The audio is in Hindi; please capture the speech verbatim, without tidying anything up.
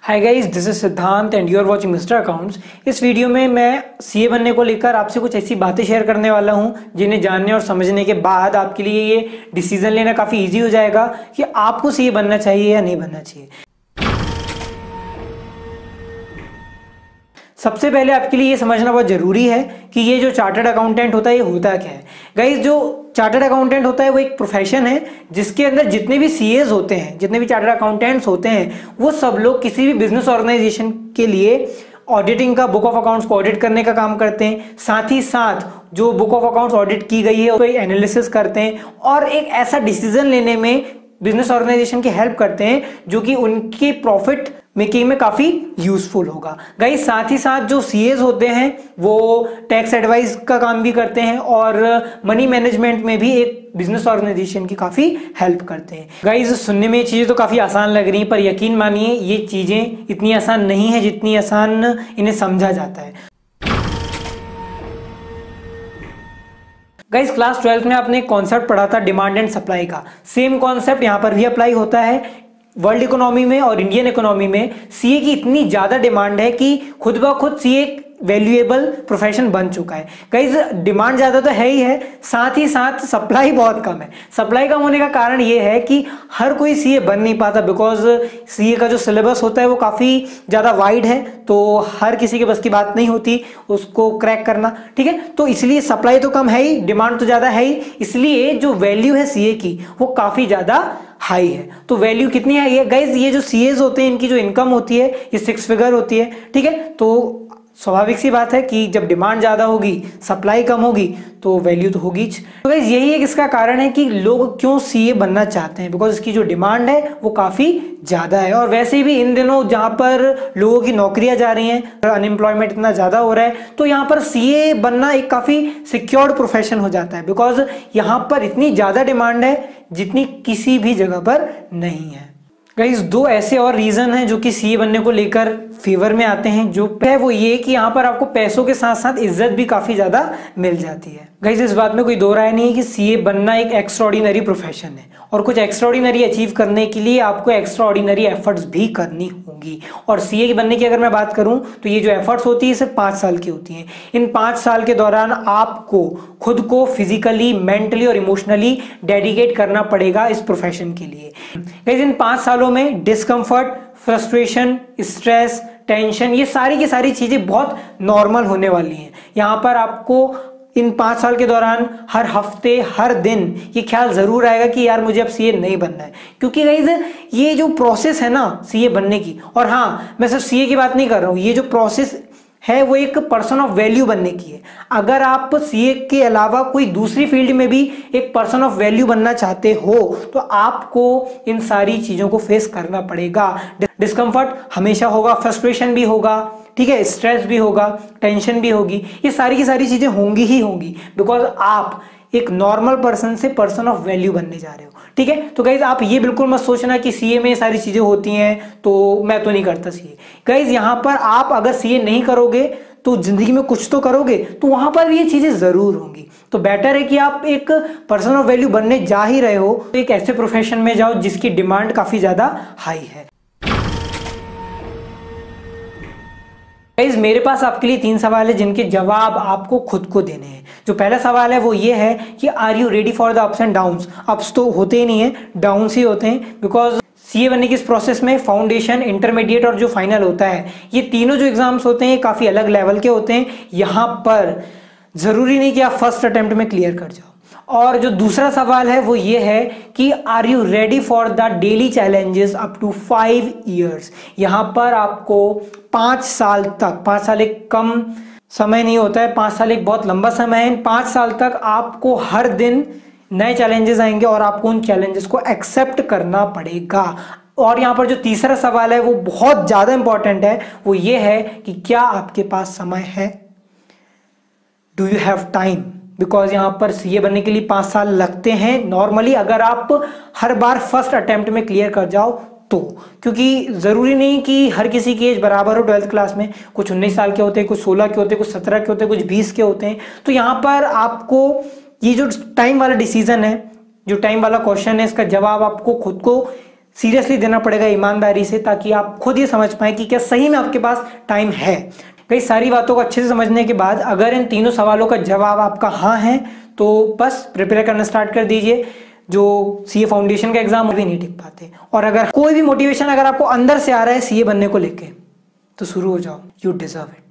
Hi guys, this is Siddhant and you are watching mister accounts. इस वीडियो में मैं सीए बनने को लेकर आपसे कुछ ऐसी बातें शेयर करने वाला हूं जिन्हें जानने और समझने के बाद आपके लिए ये डिसीजन लेना काफ़ी इजी हो जाएगा कि आपको सीए बनना चाहिए या नहीं बनना चाहिए। सबसे पहले आपके लिए ये समझना बहुत ज़रूरी है कि ये जो चार्टर्ड अकाउंटेंट होता है ये होता क्या है। गाइस, जो चार्टर्ड अकाउंटेंट होता है वो एक प्रोफेशन है जिसके अंदर जितने भी सीएज होते हैं, जितने भी चार्टर्ड अकाउंटेंट्स होते हैं, वो सब लोग किसी भी बिजनेस ऑर्गेनाइजेशन के लिए ऑडिटिंग का, बुक ऑफ अकाउंट्स को ऑडिट करने का काम करते हैं। साथ ही साथ जो बुक ऑफ अकाउंट्स ऑडिट की गई है उसको एनालिसिस करते हैं और एक ऐसा डिसीजन लेने में बिजनेस ऑर्गेनाइजेशन की हेल्प करते हैं जो कि उनके प्रॉफिट मेकिंग में काफ़ी यूजफुल होगा। गाइस, साथ ही साथ जो सीएज होते हैं वो टैक्स एडवाइस का काम भी करते हैं और मनी मैनेजमेंट में भी एक बिजनेस ऑर्गेनाइजेशन की काफ़ी हेल्प करते हैं। गाइस, सुनने में ये चीज़ें तो काफ़ी आसान लग रही हैं, पर यकीन मानिए ये चीज़ें इतनी आसान नहीं है जितनी आसान इन्हें समझा जाता है। गाइस, क्लास ट्वेल्थ में आपने एक कॉन्सेप्ट पढ़ा था डिमांड एंड सप्लाई का। सेम कॉन्सेप्ट यहाँ पर भी अप्लाई होता है। वर्ल्ड इकोनॉमी में और इंडियन इकोनॉमी में सीए की इतनी ज़्यादा डिमांड है कि खुद ब खुद सीए एक वैल्यूएबल प्रोफेशन बन चुका है। गाइस, डिमांड ज़्यादा तो है ही है, साथ ही साथ सप्लाई बहुत कम है। सप्लाई कम होने का कारण ये है कि हर कोई सीए बन नहीं पाता, बिकॉज सीए का जो सिलेबस होता है वो काफ़ी ज़्यादा वाइड है, तो हर किसी के बस की बात नहीं होती उसको क्रैक करना। ठीक है, तो इसलिए सप्लाई तो कम है ही, डिमांड तो ज़्यादा है ही, इसलिए जो वैल्यू है सीए की वो काफ़ी ज़्यादा हाई है। तो वैल्यू कितनी हाई है गाइज? ये जो सीएज होते हैं इनकी जो इनकम होती है ये सिक्स फिगर होती है। ठीक है, तो स्वाभाविक सी बात है कि जब डिमांड ज़्यादा होगी, सप्लाई कम होगी, तो वैल्यू तो होगी। तो गाइस, यही एक इसका कारण है कि लोग क्यों सीए बनना चाहते हैं, बिकॉज इसकी जो डिमांड है वो काफ़ी ज़्यादा है। और वैसे भी इन दिनों जहाँ पर लोगों की नौकरियाँ जा रही हैं, अनएम्प्लॉयमेंट इतना ज़्यादा हो रहा है, तो यहाँ पर सीए बनना एक काफ़ी सिक्योर्ड प्रोफेशन हो जाता है, बिकॉज यहाँ पर इतनी ज़्यादा डिमांड है जितनी किसी भी जगह पर नहीं है। गाइस, दो ऐसे और रीज़न हैं जो कि सीए बनने को लेकर फेवर में आते हैं। जो है वो ये कि यहाँ पर आपको पैसों के साथ साथ इज्जत भी काफ़ी ज़्यादा मिल जाती है। गाइस, इस बात में कोई दो राय नहीं है कि सीए बनना एक एक्स्ट्राऑर्डिनरी प्रोफेशन है और कुछ एक्स्ट्राऑर्डिनरी अचीव करने के लिए आपको एक्स्ट्राऑर्डिनरी एफर्ट्स भी करनी होंगी। और सीए बनने की अगर मैं बात करूँ तो ये जो एफर्ट्स होती है सिर्फ पाँच साल की होती हैं। इन पाँच साल के दौरान आपको खुद को फिजिकली, मेंटली और इमोशनली डेडिकेट करना पड़ेगा इस प्रोफेशन के लिए। गाइस, इन पाँच सालों में डिस्कम्फर्ट, फ्रस्ट्रेशन, स्ट्रेस, टेंशन, ये सारी की सारी चीज़ें बहुत नॉर्मल होने वाली हैं। यहाँ पर आपको इन पाँच साल के दौरान हर हफ्ते, हर दिन ये ख्याल ज़रूर आएगा कि यार मुझे अब सीए नहीं बनना है, क्योंकि गाइस ये जो प्रोसेस है ना सीए बनने की, और हाँ, मैं सिर्फ सीए की बात नहीं कर रहा हूँ, ये जो प्रोसेस है वो एक पर्सन ऑफ वैल्यू बनने की है। अगर आप सीए के अलावा कोई दूसरी फील्ड में भी एक पर्सन ऑफ वैल्यू बनना चाहते हो तो आपको इन सारी चीज़ों को फेस करना पड़ेगा। डिस्कम्फर्ट हमेशा होगा, फ्रस्ट्रेशन भी होगा, ठीक है, स्ट्रेस भी होगा, टेंशन भी होगी, ये सारी की सारी चीज़ें होंगी ही होंगी, बिकॉज आप एक नॉर्मल पर्सन से पर्सन ऑफ वैल्यू बनने जा रहे हो। ठीक है, तो गाइज आप ये बिल्कुल मत सोचना कि सीए में ये सारी चीज़ें होती हैं तो मैं तो नहीं करता सीए। गाइज, यहाँ पर आप अगर सीए नहीं करोगे तो जिंदगी में कुछ तो करोगे, तो वहाँ पर ये चीज़ें ज़रूर होंगी। तो बेटर है कि आप एक पर्सन ऑफ वैल्यू बनने जा ही रहे हो तो एक ऐसे प्रोफेशन में जाओ जिसकी डिमांड काफ़ी ज़्यादा हाई है। गाइस, मेरे पास आपके लिए तीन सवाल है जिनके जवाब आपको खुद को देने हैं। जो पहला सवाल है वो ये है कि are you ready for the ups and downs. Ups तो होते ही नहीं है, डाउन्स ही होते हैं, बिकॉज सीए बनने की इस प्रोसेस में फाउंडेशन, इंटरमीडिएट और जो फाइनल होता है, ये तीनों जो एग्जाम्स होते हैं काफ़ी अलग लेवल के होते हैं। यहाँ पर ज़रूरी नहीं कि आप फर्स्ट अटेम्प्ट में क्लियर कर जाओ। और जो दूसरा सवाल है वो ये है कि are you ready for the daily challenges up to five years. यहाँ पर आपको पाँच साल तक, पाँच साल एक कम समय नहीं होता है, पाँच साल एक बहुत लंबा समय है। इन पाँच साल तक आपको हर दिन नए चैलेंजेस आएंगे और आपको उन चैलेंजेस को एक्सेप्ट करना पड़ेगा। और यहाँ पर जो तीसरा सवाल है वो बहुत ज़्यादा इंपॉर्टेंट है, वो ये है कि क्या आपके पास समय है, do you have time. Because यहाँ पर सीए बनने के लिए पाँच साल लगते हैं नॉर्मली, अगर आप हर बार फर्स्ट अटेम्प्ट में क्लियर कर जाओ तो, क्योंकि ज़रूरी नहीं कि हर किसी की एज बराबर हो। ट्वेल्थ क्लास में कुछ उन्नीस साल के होते हैं, कुछ सोलह के होते हैं, कुछ सत्रह के होते हैं, कुछ बीस के होते हैं। तो यहाँ पर आपको ये जो टाइम वाला डिसीजन है, जो टाइम वाला क्वेश्चन है, इसका जवाब आपको खुद को सीरियसली देना पड़ेगा ईमानदारी से, ताकि आप खुद ये समझ पाए कि क्या सही में आपके पास टाइम है। कई सारी बातों को अच्छे से समझने के बाद अगर इन तीनों सवालों का जवाब आपका हाँ है तो बस प्रिपेयर करना स्टार्ट कर दीजिए। जो सीए फाउंडेशन का एग्जाम भी नहीं टिक पाते, और अगर कोई भी मोटिवेशन अगर आपको अंदर से आ रहा है सीए बनने को लेके, तो शुरू हो जाओ। You deserve it.